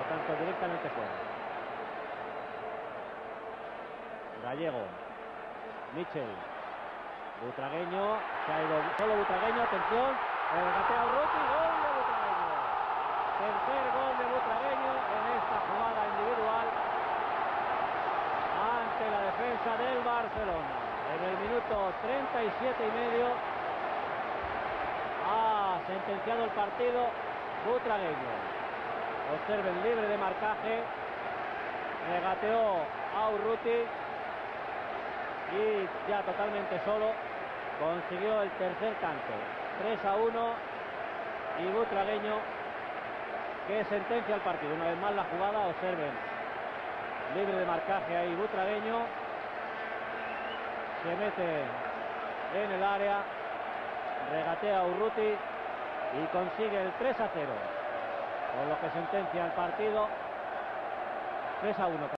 tanto directamente fuera. Gallego, Michel, Butragueño, se ha ido solo Butragueño, atención, el regateo Urruti, gol de Butragueño. Tercer gol de Butragueño en esta jugada individual ante la defensa del Barcelona. En el minuto 37,5 ha sentenciado el partido Butragueño. Observen, libre de marcaje, regateó a Urruti y ya totalmente solo consiguió el tercer tanto. 3-1 y Butragueño que sentencia el partido. Una vez más la jugada, observen, libre de marcaje ahí Butragueño, se mete en el área, regatea a Urruti y consigue el 3-0, con lo que sentencia el partido 3-1.